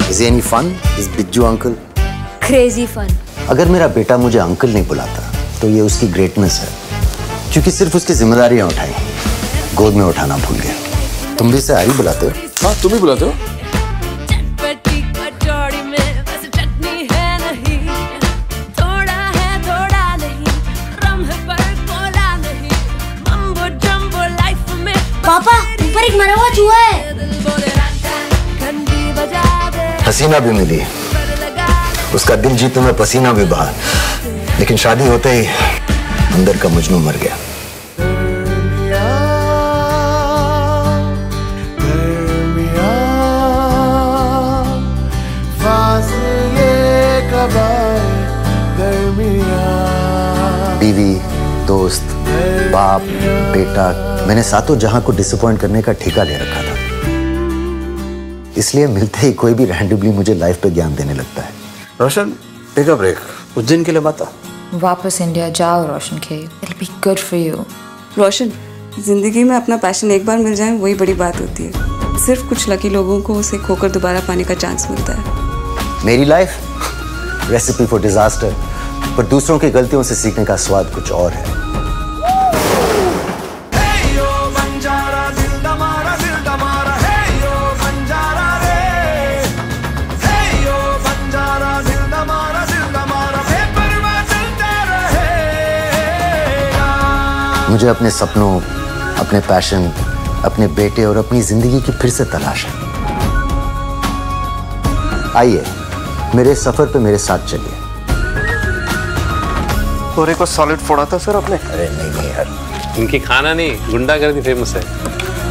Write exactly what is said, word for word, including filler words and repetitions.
Is any fun? Is Bijju uncle? Crazy fun. अगर मेरा बेटा मुझे अंकल नहीं बुलाता तो ये उसकी ग्रेटनेस है, क्योंकि सिर्फ उसकी जिम्मेदारियां उठाई, गोद में उठाना भूल गया। तुम भी इसे आरी बुलाते हो? हाँ, तुम ही बुलाते हो? पापा, ऊपर एक मरा हुआ चूहा है। हसीना भी मिली, उसका दिल जीतने में पसीना भी बहा, लेकिन शादी होते ही अंदर का मजनू मर गया। बीवी, दोस्त, बाप, बेटा, मैंने सातों जहां को डिसअपॉइंट करने का ठेका ले रखा था। इसलिए मिलते ही कोई भी रैंडमली मुझे लाइफ पे ज्ञान देने लगता है। Roshan, take a break. Ujjain के लिए मत आ। वापस इंडिया जाओ रोशन के, it'll be good for you। रोशन, जिंदगी में अपना पैशन एक बार मिल जाए वही बड़ी बात होती है। सिर्फ कुछ लकी लोगों को उसे खोकर दोबारा पाने का चांस मिलता है। मेरी लाइफ रेसिपी फॉर डिजास्टर, पर दूसरों की गलतियों से सीखने का स्वाद कुछ और है। मुझे अपने सपनों, अपने पैशन, अपने बेटे और अपनी जिंदगी की फिर से तलाश है। आइए मेरे सफर पे मेरे साथ चलिए। तोरे को सॉलिड फोड़ा था सर आपने? अरे नहीं नहीं यार, इनकी खाना नहीं गुंडागर्दी फेमस है।